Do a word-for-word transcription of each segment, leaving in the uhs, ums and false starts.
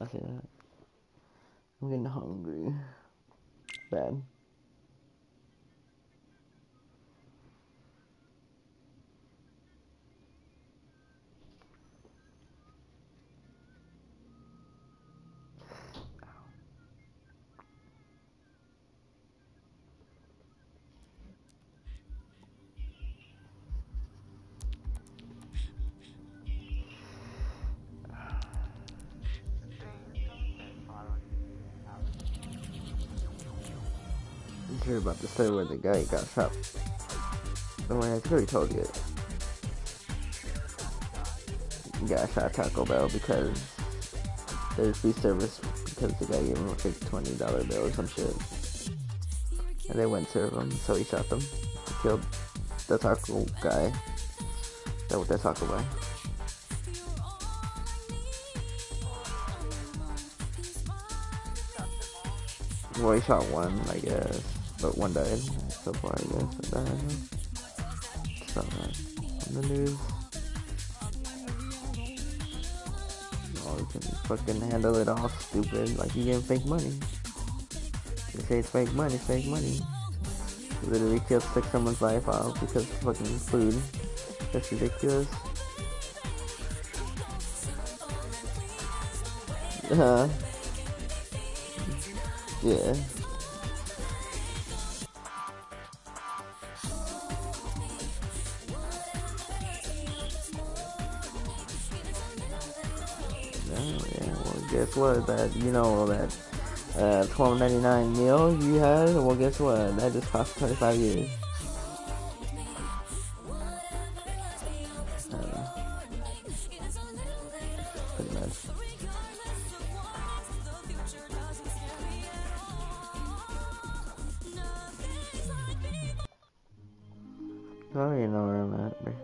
I see that. I'm getting hungry. Bad. I'm sure about to say where the guy got shot. Don't worry, I already told you it. He got shot at Taco Bell because there's free service because the guy gave him a fake twenty dollar bill or some shit. And they wouldn't serve him, so he shot them. He killed the taco guy. That was that taco guy. Well, he shot one, I guess, but one died so far, I guess. I don't know. Saw that on the news. Oh, you can fucking handle it all stupid, like you getting fake money. They say it's fake money, it's fake money. Literally killed six someone's life out because of fucking food. That's ridiculous. Uh-huh. Yeah. Oh, yeah, well, guess what? That, you know, that uh, twelve ninety-nine meal you had, well, guess what? That just cost twenty-five years. Uh, pretty much. I already know where I'm at, bro.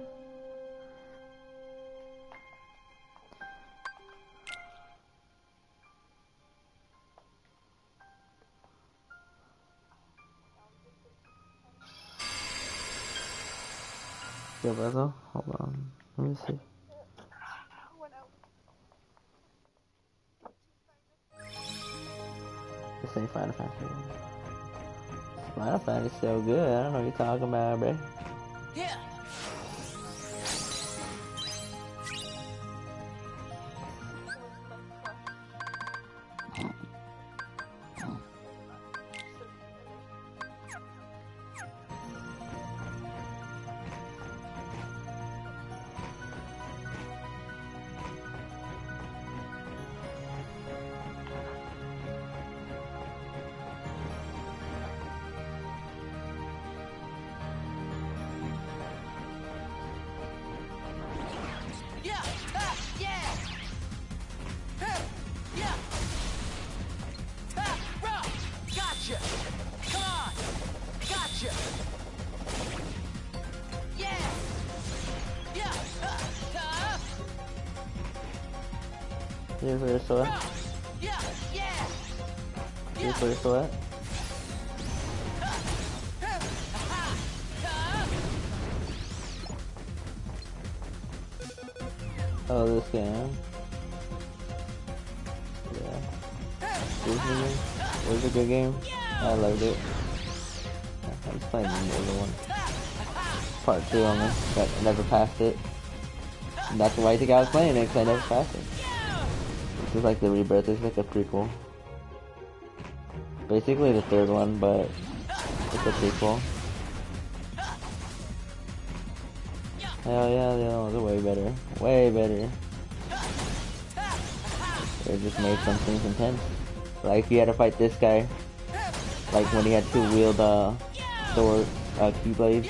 Yeah, brother. Hold on. Let me see. This ain't Final Fantasy. Final Fantasy's so good. I don't know what you're talking about, bro. Yeah. Here's where your sword. Here's where your sword. Oh, this game. Yeah. This game. It was a good game. I loved it. I was playing the other one. Part two on this, but I never passed it. And that's why I think I was playing it, because I never passed it. This is like the rebirth, it's like a prequel. Basically the third one, but it's a prequel. Hell yeah, the other ones are way better. Way better. They just made some things intense. Like you had to fight this guy. Like when he had to wield uh, sword, uh, keyblades.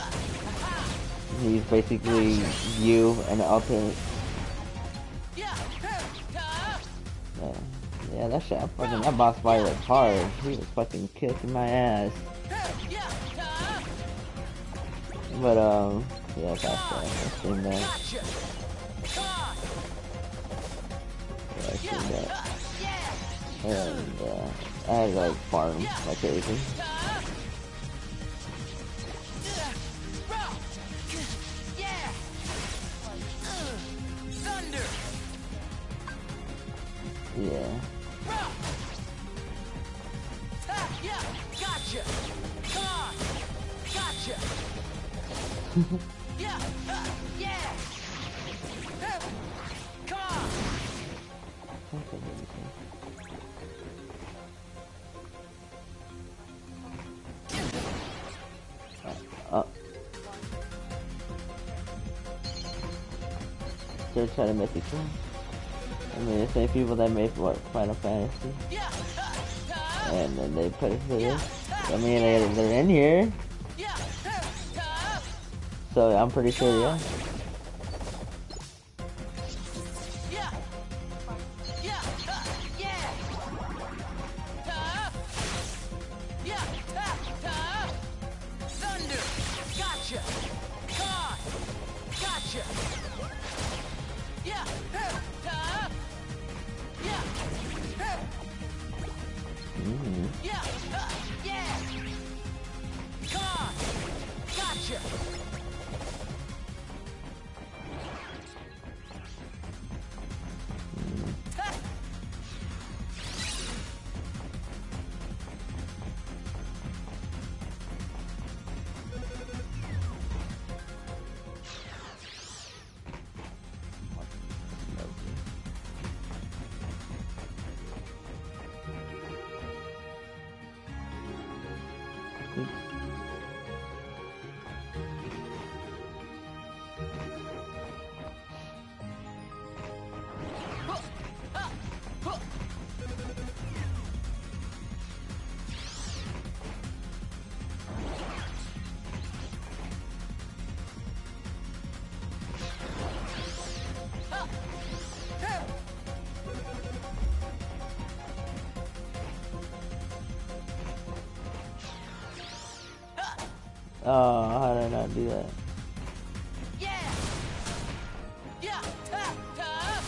He's basically you and alternate. Yeah, yeah, that shit, fucking, that boss fight was hard. He was fucking kicking my ass. But, um, yeah, that's that. I've seen that. Yeah, I've seen that. And, uh, I had to, like, farm like crazy. Yeah. Yeah, gotcha. Come on, gotcha. Yeah, uh, yeah. Come on. Uh, they're trying to make it cool. I mean, the same people that made what Final Fantasy, and then they put it to this. I mean, they, they're in here, so I'm pretty sure, yeah. Mm-hmm. Yeah, uh, yeah. Come on, gotcha. Oh, how did I not do that? Yeah. Yeah. Ta, ta.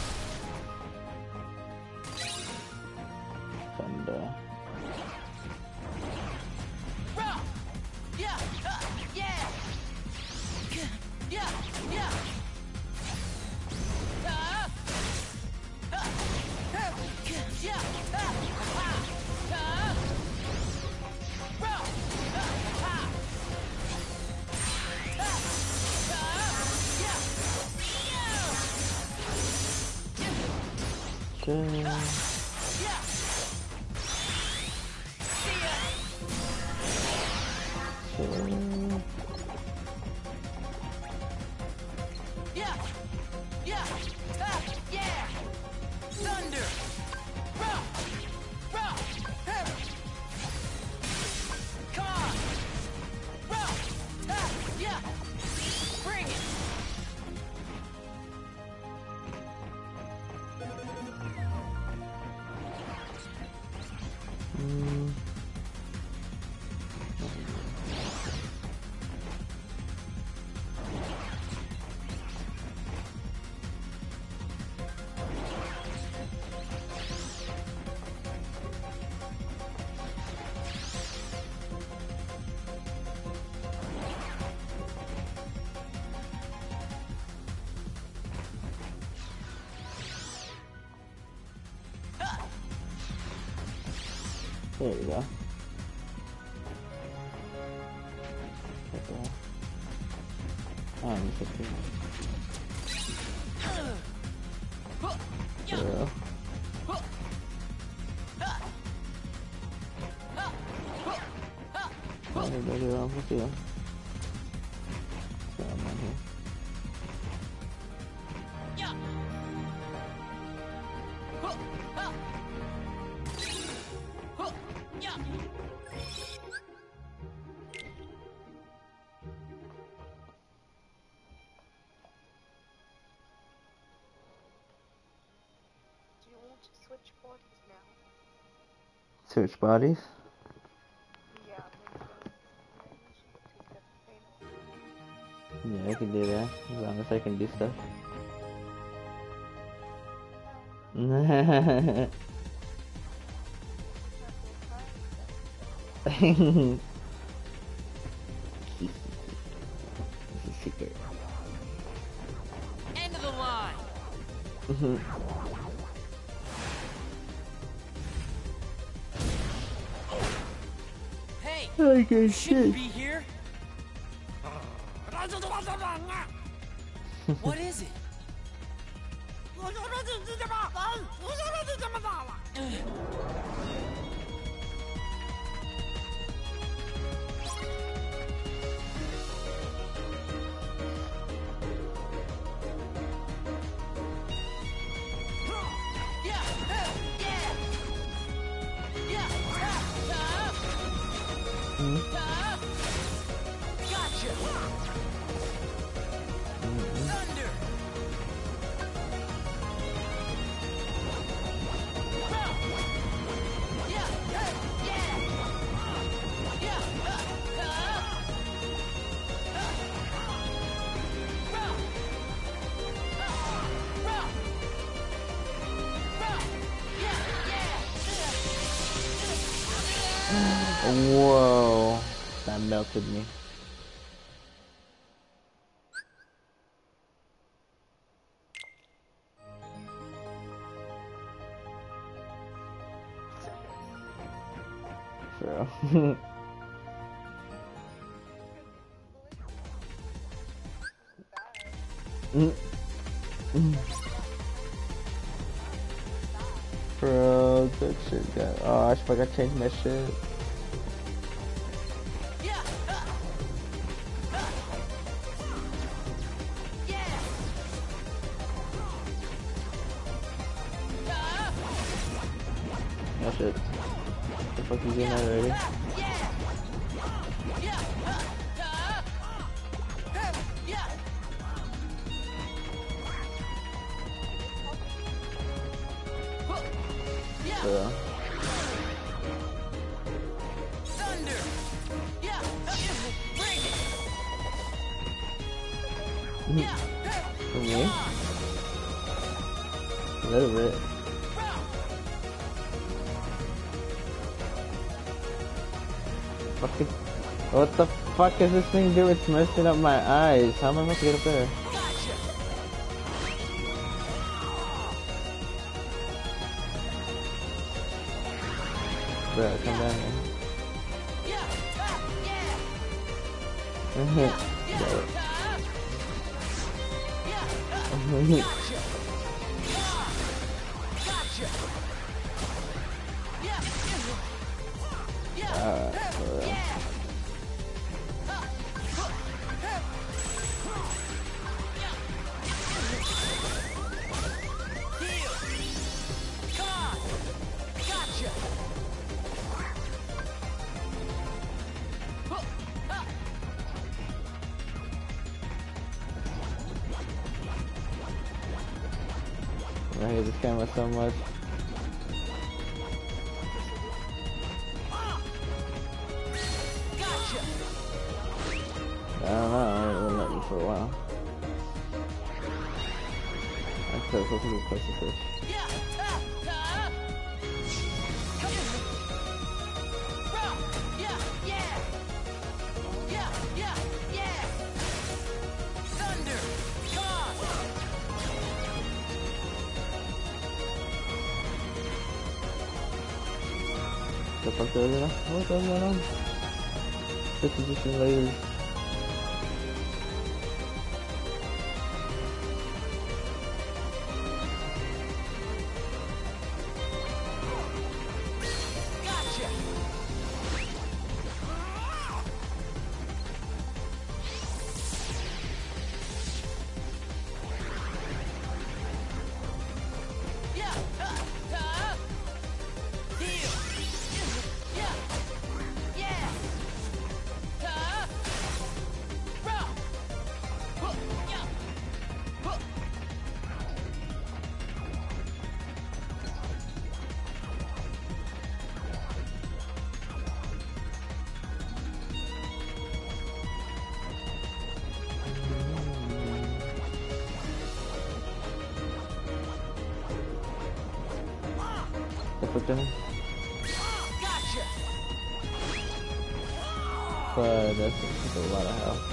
Thunder. Rock. Yeah. Uh, yeah. Yeah. Yeah. Ta. Uh, yeah. Ta, ha. Ta. Rock. Uh, ha. Okay. Okay. Yeah, yeah, ah, yeah. Thunder, rock, rock, ah. Come on, rock, ah, yeah. Bring it. Mm. There you go. Okay. Oh, you took it. Zero. What did I do wrong with you? So I'm on here. Switch bodies now. Search bodies? Yeah, maybe Yeah, I can do that. As long as I can do stuff. Secret. End of the line. Okay, Shouldn't shit. be here. What is it? Yeah, uh, yeah. Yeah, uh, uh, Hmm? uh, gotcha. Thunder. Row. Yeah, uh, yeah. Yeah, uh, uh, uh, row. Uh, row. Row. Yeah, yeah. Whoa. That melted me. For real. Mm, mm. Bro, that shit got. Oh, I forgot to change my shit. Yeah, uh, uh, yeah. Uh, My shit. The fuck you doing that already? yeah. Yeah, uh, uh, yeah. Yeah, For real. thunder. Yeah, uh, bring it. Yeah, For me? come A little bit. on, row. Fuck it. What the fuck is this thing doing? It's messing up my eyes. How am I supposed to get up there? Gotcha. Bro, come down here. Yeah, uh, yeah. Mhm. Yeah, Got it. uh, yeah, uh, Mhm. gotcha. Ah, gotcha. Yeah, yeah, Alright, for real. yeah. Deal. Come on. Gotcha. I hate this camera so much. Gotcha. I don't know, it wouldn't let me for a while. I could have supposed to be close to fish. Yeah, uh, uh. Row. Yeah, yeah. Yeah, yeah, yeah. Thunder. Come on. The fuck is that? What's going on? The position layers. Gotcha. Yeah, uh, uh. Deal. Yeah, yeah. Uh. Row. Huh, yeah. Huh. The fuck down? Gotcha. But that's a lot of health.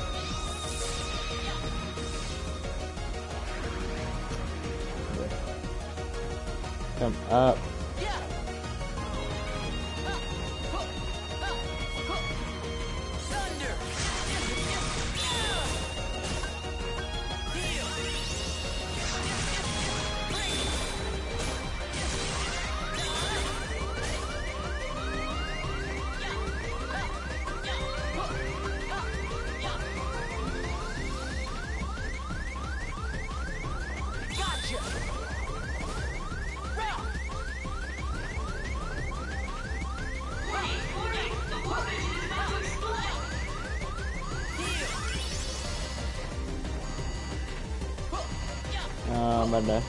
Okay. Come up. Yeah. Uh, huh, uh, huh. about that.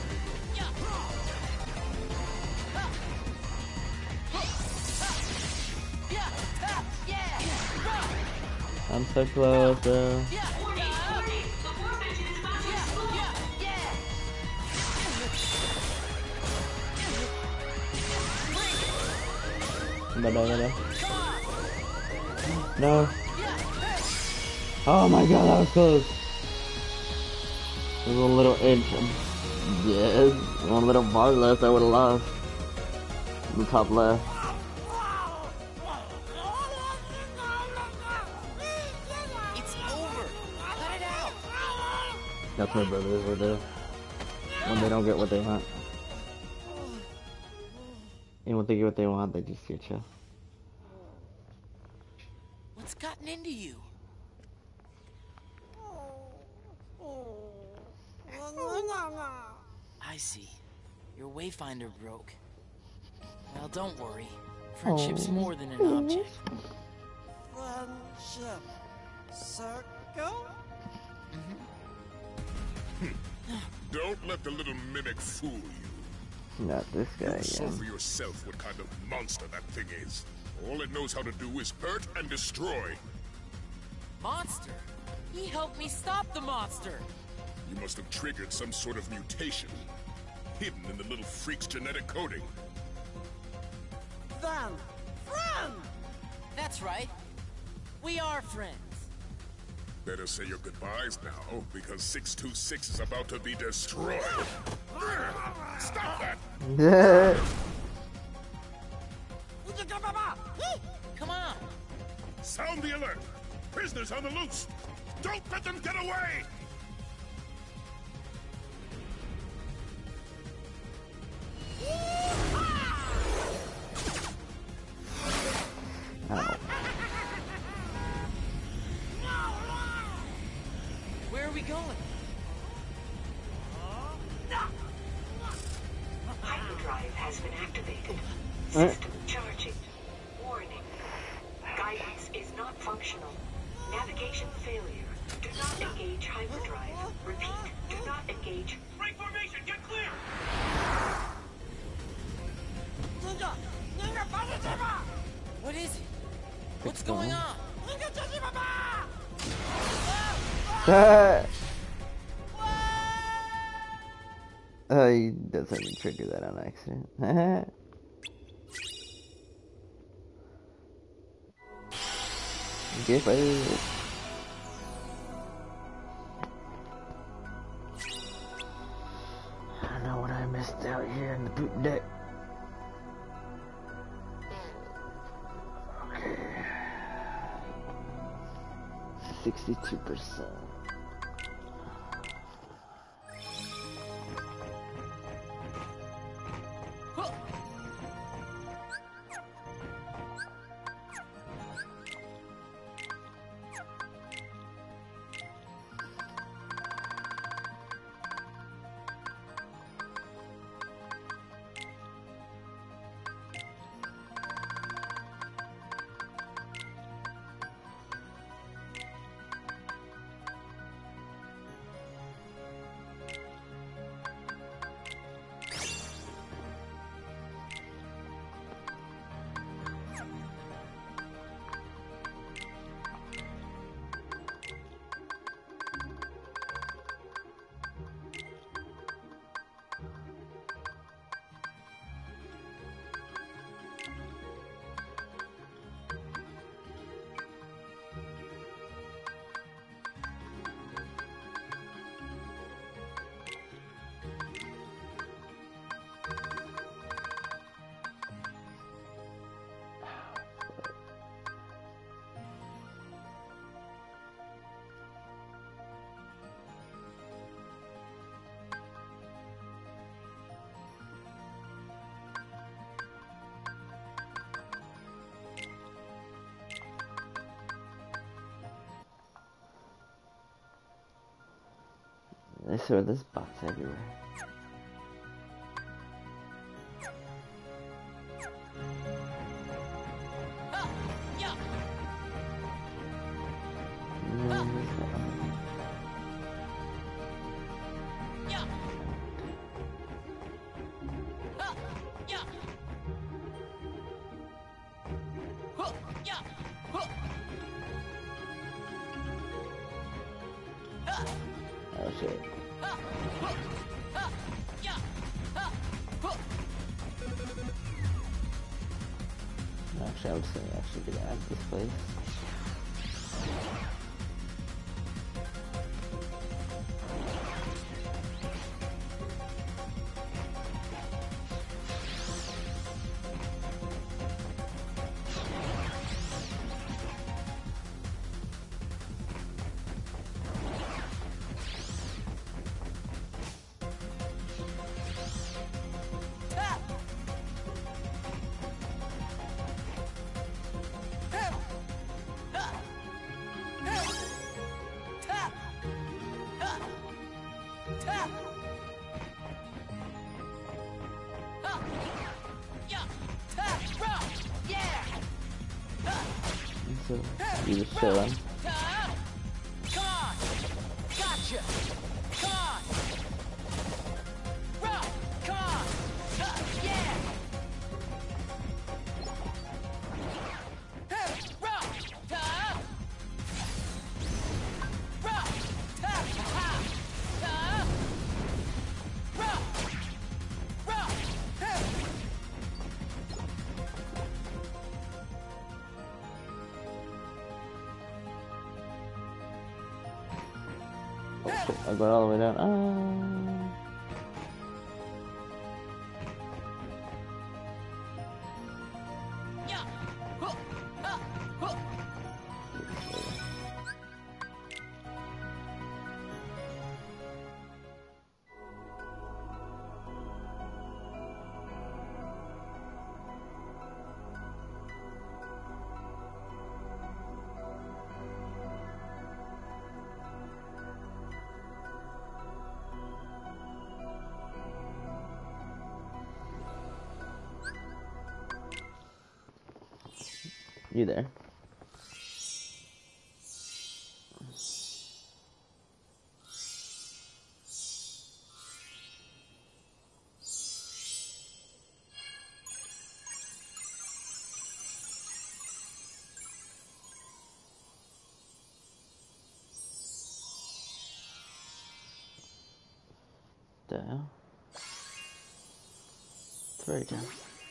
I'm so close, bro. Bye, bye, bye, bye. No. Oh my god, that was close. There's a little inch. Yes, one little bar left, I would have lost. The top left. It's over. Cut it out. That's my brothers will do. When they don't get what they want. And when they get what they want, they just get you. What's gotten into you? I see. Your Wayfinder broke. Well, don't worry. Friendship's Aw. more than an object. Friendship circle? Don't let the little mimic fool you. Not this guy You saw again. for yourself what kind of monster that thing is. All it knows how to do is hurt and destroy. Monster? He helped me stop the monster. You must have triggered some sort of mutation, hidden in the little freak's genetic coding. Then, friend! That's right. We are friends. Better say your goodbyes now, because six two six is about to be destroyed. Stop that! Come on. Sound the alert! Prisoners on the loose! Don't let them get away! Ow. Where are we going? Hyperdrive has been activated. Eh. System charging. Warning. Guidance is not functional. Navigation failure. Do not engage hyperdrive. Repeat. Do not engage. Break formation. Get clear. What is it? What's going on? Oh, he doesn't even trigger that on accident. Okay, bye. I don't know what I missed out here in the boot deck. Okay. sixty-two percent. I saw this box everywhere. Oh, yeah. And then this one. Yeah. shit. Actually, I would say actually get out of this place. So you just chilling. Come on! Gotcha! Come on! Rock! Come on! Yeah! Rock! Rock! Rock! Rock! Oh shit, I got all the way down. Ah. You there? The hell? It's very down.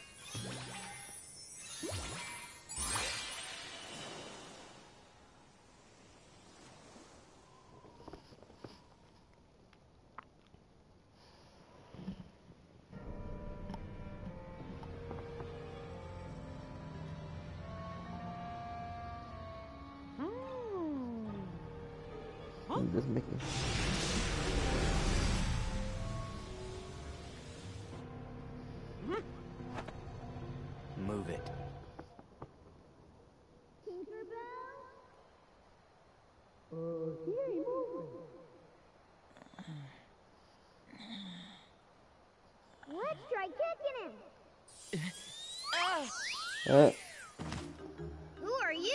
Just making. Move it. Let's try kicking him. Uh, Who are you?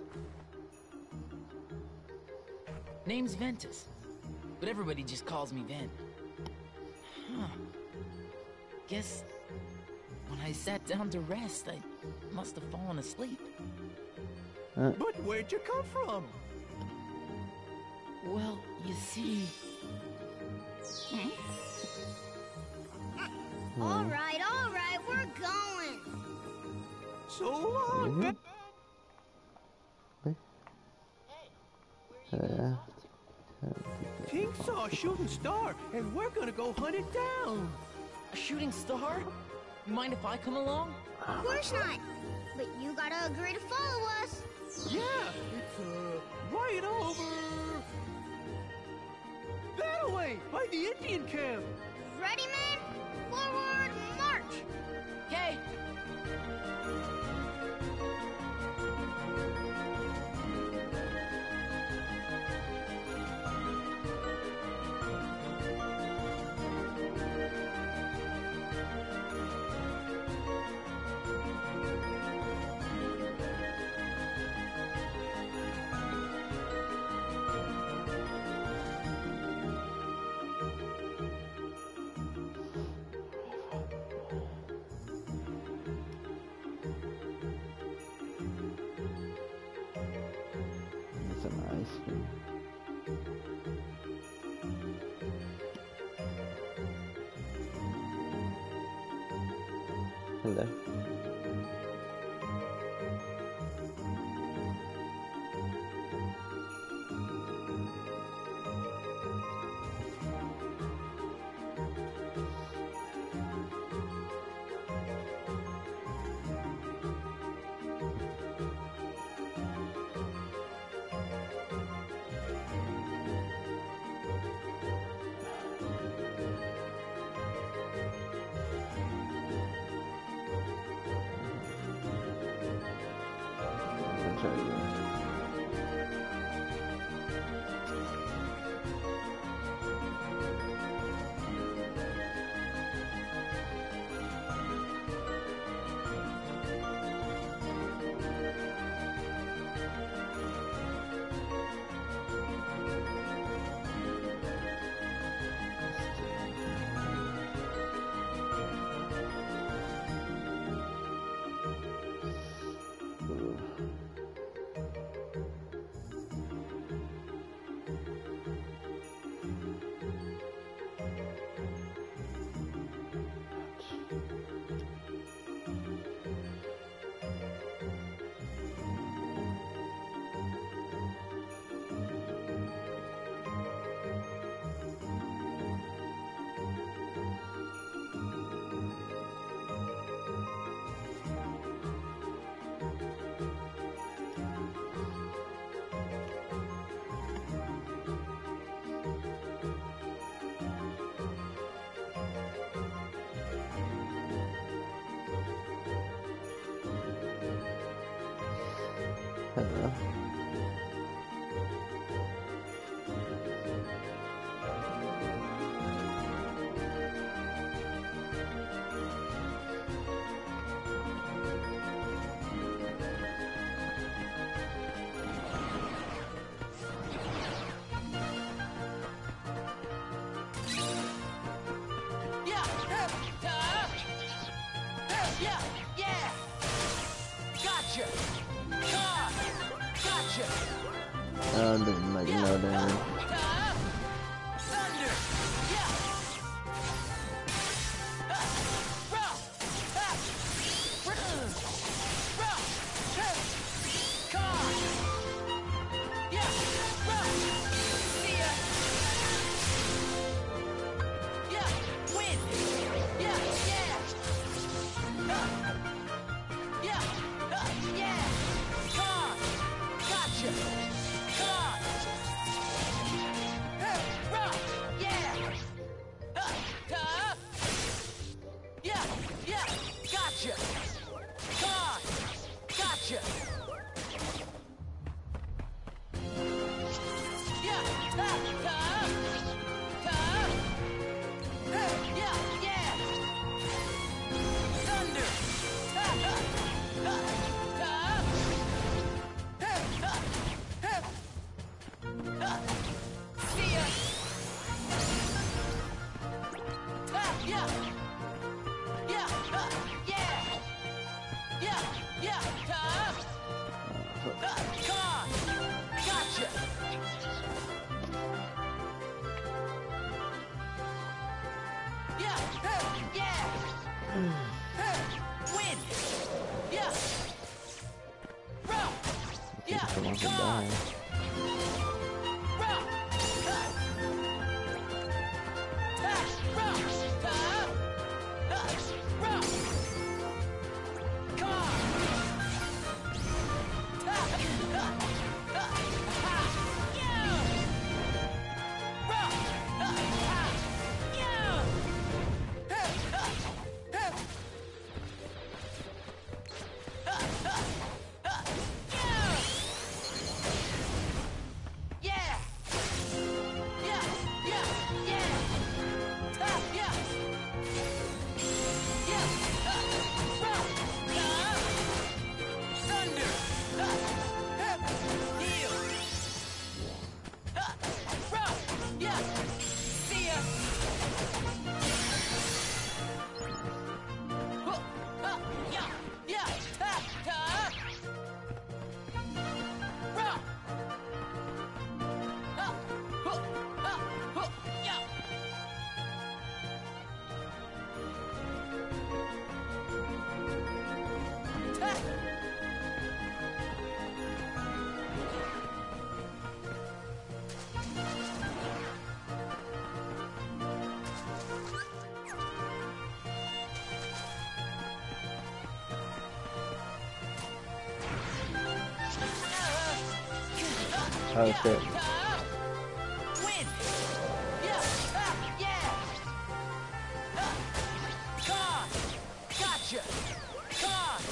Name's Ventus, but everybody just calls me Ven. Huh. Guess when I sat down to rest, I must have fallen asleep. uh, But where'd you come from? Well, you see... All right, all right, we're going. So long, Mhm. Ven- uh, King saw a shooting star, and we're gonna go hunt it down. A shooting star? Mind if I come along? Of course not. But you gotta agree to follow us. Yeah, it's uh right over that way by the Indian camp. Ready, men? Forward, march. Okay. some ice cream. Hello. I'll try again. Hello. Yeah. Uh, yeah. Yeah. Gotcha. Ah, gotcha. Oh, didn't like no damage. Uh, thunder. Yeah. Uh, rough. Ah. Rrr. Rough. Ah. Car. Yeah. Rough. See ya. Yeah. Win. Yeah. Yeah. Uh, yeah. Uh, yeah. Car. Gotcha. Car. Uh, rough. Yeah. Uh, uh, yeah. Yeah. Gotcha. Car. Gotcha. Yeah. Uh, uh, uh, uh, yeah. Yeah. Thunder. Uh, uh, uh, uh, uh, uh, uh, see ya. Ah, yeah. Yeah. Uh, yeah. Yeah. Yeah. Uh, uh, car. Gotcha. Yeah. Uh, yeah. Uh, win. Yeah. Row. Yeah. I want to Car. die. Row. Uh, ah, row. Uh, uh, row. Car. Ah, uh, uh, ha. Yeah. Row. Uh, ha. Yeah. Uh, uh, uh. Uh, uh, uh, yeah. Oh shit. Win! Yeah! Ah, yeah! Ah, come on! Gotcha! Come on!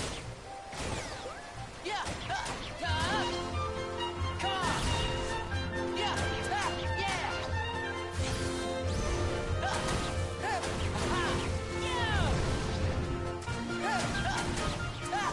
Yeah! Ah, ah, come on! Yeah! Ah, yeah! Ah, ah, aha, yeah! Ah, ah, ah.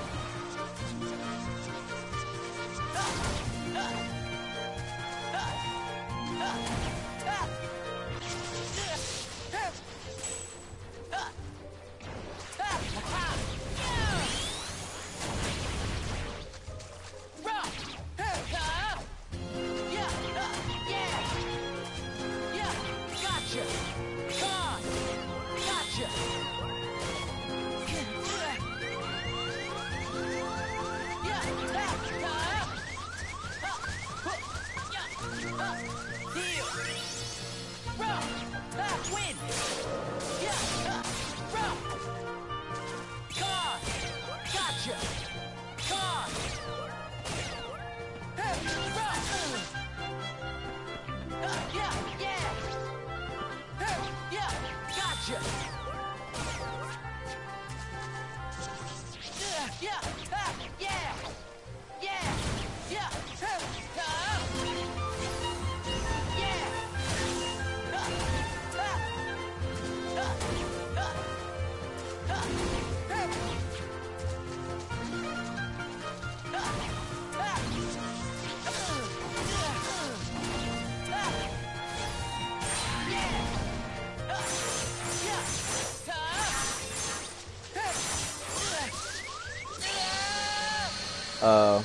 Uh.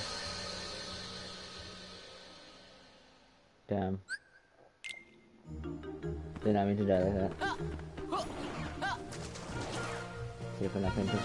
Damn. Did not mean to die like that. See if I can finish.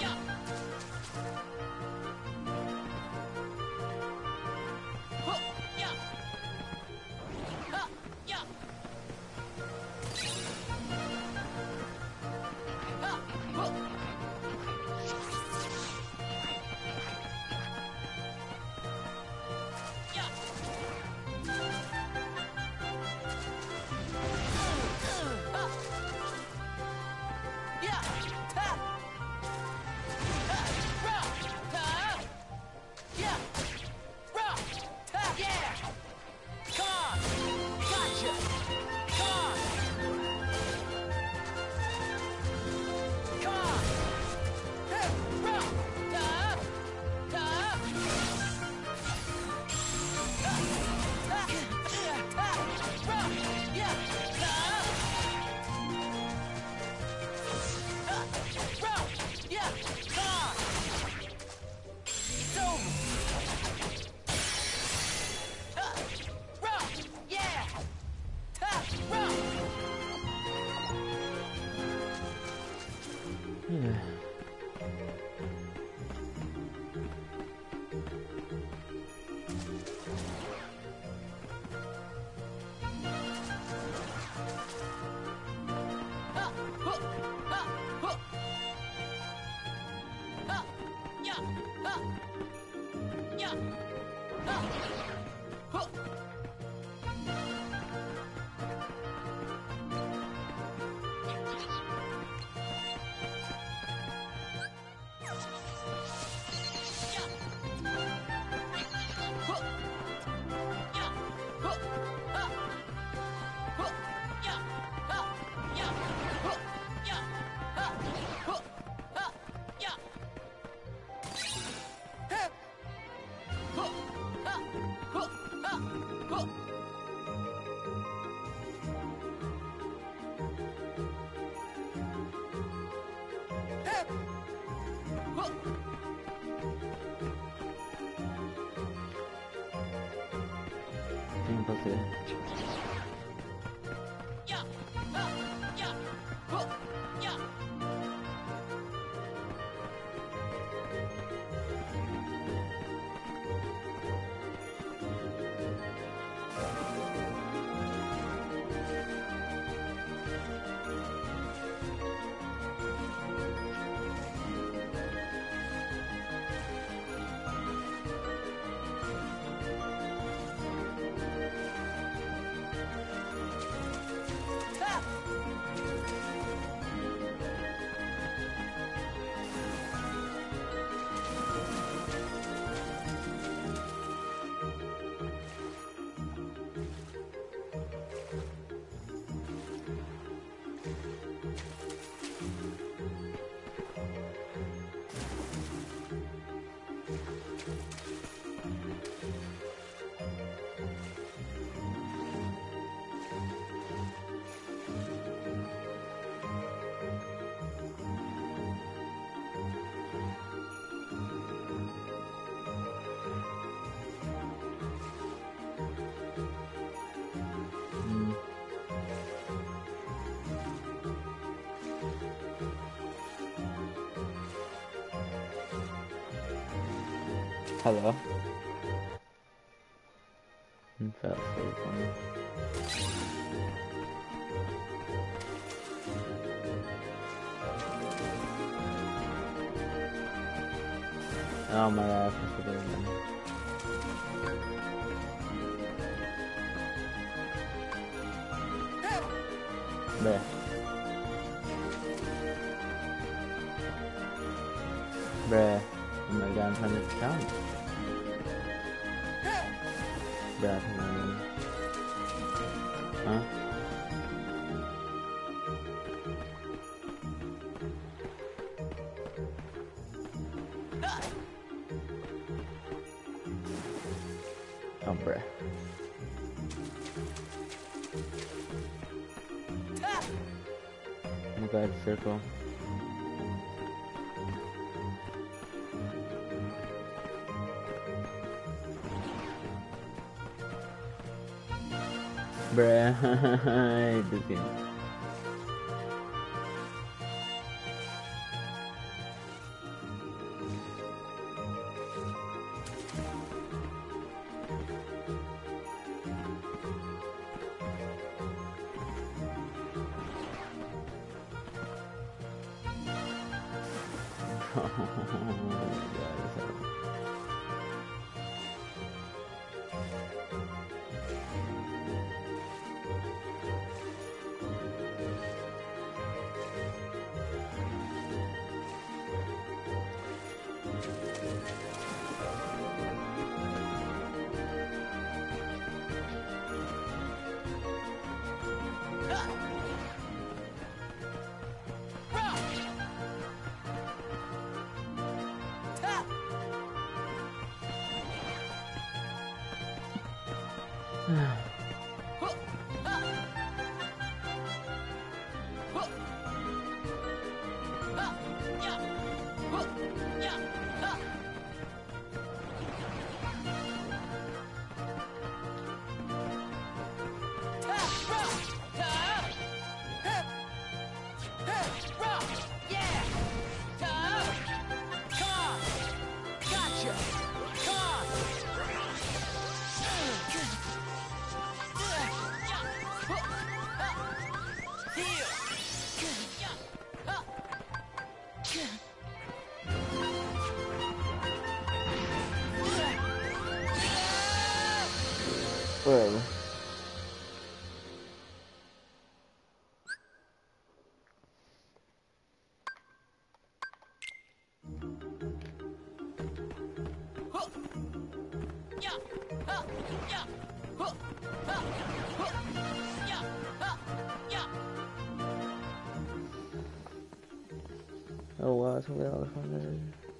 Hello. It felt so funny. Oh my god, I forgot again. Bruh. Bruh. Oh my god, I'm trying to count. Bruh, come on. Huh? Oh, bruh. Oh my god, circle. Bruh, I hate this game. Oh my god, so... Whatever. Oh wow, it's really all the fun there.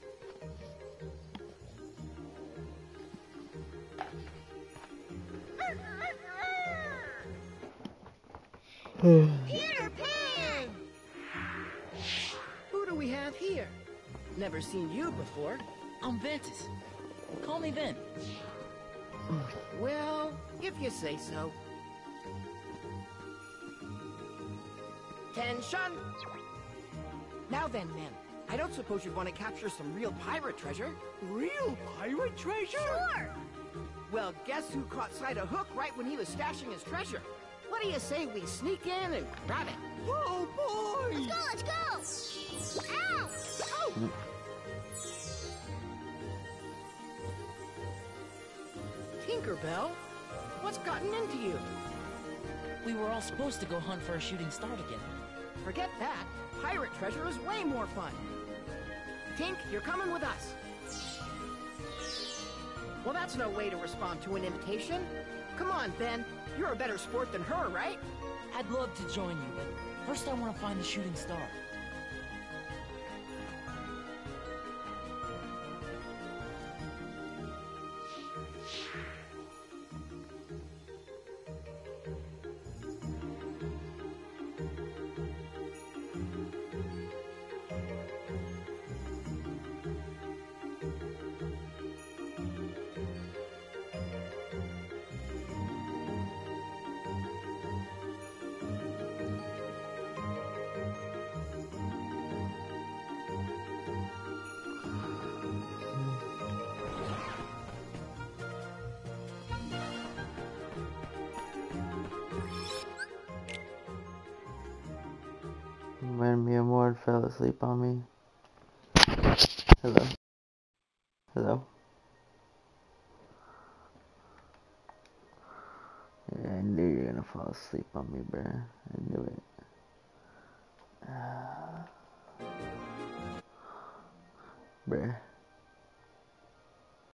Peter Pan! Who do we have here? Never seen you before. I'm Ventus. Call me Ven. Well, if you say so. Tension! Now then, men. I don't suppose you'd want to capture some real pirate treasure. Real pirate treasure? Sure! Well, guess who caught sight of Hook right when he was stashing his treasure? What do you say we sneak in and grab it? Oh boy! Let's go, let's go! Ow! Oh! Tinkerbell? What's gotten into you? We were all supposed to go hunt for a shooting star together. Forget that. Pirate treasure is way more fun. Tink, you're coming with us. Well, that's no way to respond to an invitation. Come on, Ben. You're a better sport than her, right? I'd love to join you, but first I want to find the shooting star. man, Mia Ward fell asleep on me. Hello. Hello. Yeah, I knew you were gonna fall asleep on me, bruh. I knew it. Uh, bruh.